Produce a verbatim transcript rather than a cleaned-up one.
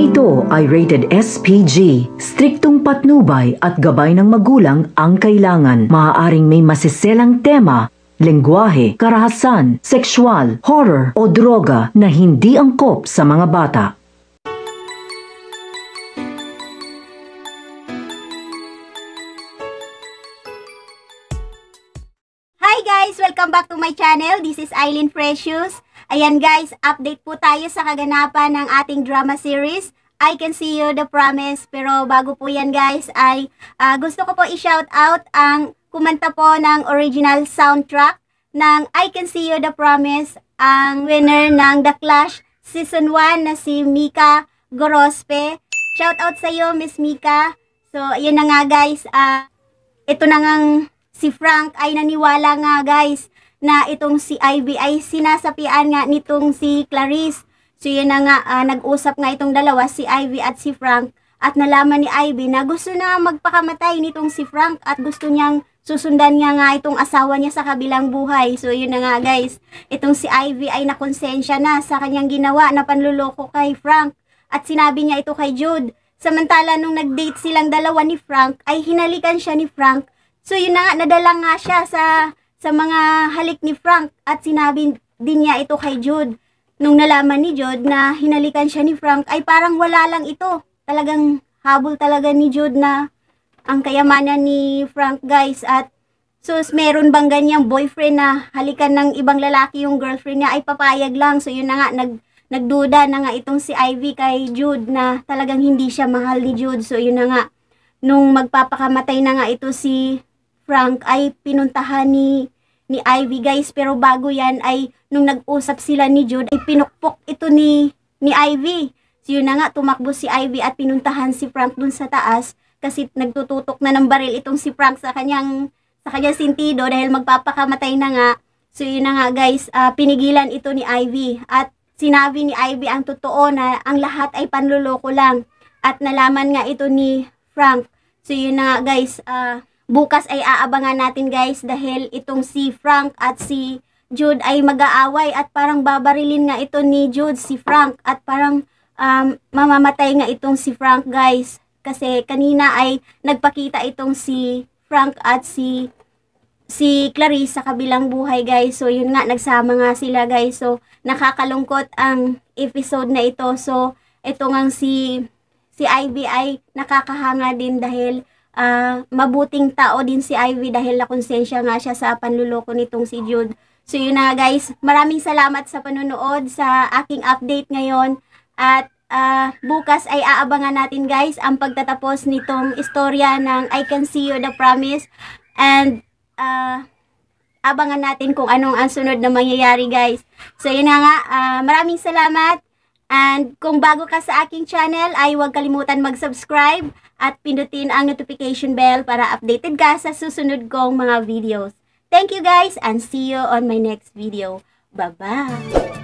ito ay rated S P G. Striktong patnubay at gabay ng magulang ang kailangan. Maaaring may masiselang tema, lengguwahe, karahasan, sexual, horror o droga na hindi angkop sa mga bata. Hi guys! Welcome back to my channel. This is Aileen Precious. Ayan guys, update po tayo sa kaganapan ng ating drama series, I Can See You, The Promise. Pero bago po yan guys, ay uh, gusto ko po i-shout out ang kumanta po ng original soundtrack ng I Can See You, The Promise, ang winner ng The Clash Season one na si Mika Gorospe. Shout out sa iyo, Miss Mika. So, yun na nga guys, uh, ito na ngang si Frank ay naniwala nga guys na itong si Ivy ay sinasapian nga nitong si Clarice. So yun na nga, uh, nag-usap nga itong dalawa, si Ivy at si Frank, at nalaman ni Ivy na gusto na magpakamatay nitong si Frank at gusto niyang susundan niya nga itong asawa niya sa kabilang buhay. So yun na nga guys, itong si Ivy ay nakonsensya na sa kanyang ginawa na panluloko kay Frank at sinabi niya ito kay Jude. Samantala nung nag-date silang dalawa ni Frank ay hinalikan siya ni Frank. So yun na nga, nadala nga siya sa sa mga halik ni Frank at sinabi din niya ito kay Jude. Nung nalaman ni Jude na hinalikan siya ni Frank ay parang wala lang ito. Talagang habol talaga ni Jude na ang kayamanan ni Frank guys. At so meron bang ganyang boyfriend na halikan ng ibang lalaki yung girlfriend niya ay papayag lang. So yun na nga, nag, nagduda na nga itong si Ivy kay Jude na talagang hindi siya mahal ni Jude. So yun na nga, nung magpapakamatay na nga ito si Frank ay pinuntahan ni ni Ivy guys, pero bago yan ay nung nag-usap sila ni Jude ay pinukpok ito ni ni Ivy. So yun na nga, tumakbo si Ivy at pinuntahan si Frank dun sa taas kasi nagtututok na ng baril itong si Frank sa kanyang sa kanyang sintido dahil magpapakamatay na nga. So yun na nga guys, uh, pinigilan ito ni Ivy at sinabi ni Ivy ang totoo na ang lahat ay panluloko lang at nalaman nga ito ni Frank. So yun na nga guys, uh, bukas ay aabangan natin guys dahil itong si Frank at si Jude ay mag-aaway at parang babarilin nga ito ni Jude si Frank at parang um, mamamatay nga itong si Frank guys. Kasi kanina ay nagpakita itong si Frank at si si Clarice sa kabilang buhay guys. So yun nga, nagsama nga sila guys. So nakakalungkot ang episode na ito. So ito nga si, si Ivy ay nakakahanga din dahil Uh, mabuting tao din si Ivy dahil nakonsensya nga siya sa panluloko nitong si Jude. So yun na guys, maraming salamat sa panonood sa aking update ngayon at uh, bukas ay aabangan natin guys ang pagtatapos nitong istorya ng I Can See You, The Promise, and uh, abangan natin kung anong ang sunod na mangyayari guys. So yun na nga, uh, maraming salamat. And kung bago ka sa aking channel ay huwag kalimutan mag-subscribe at pindutin ang notification bell para updated ka sa susunod kong mga videos. Thank you guys and see you on my next video. Bye-bye!